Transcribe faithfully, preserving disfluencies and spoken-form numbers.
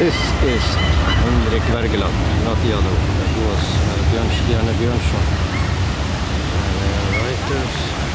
This is Henrik Wergeland, not Yellow. That was uh, Björn, Björn Björnsson. Uh, writers.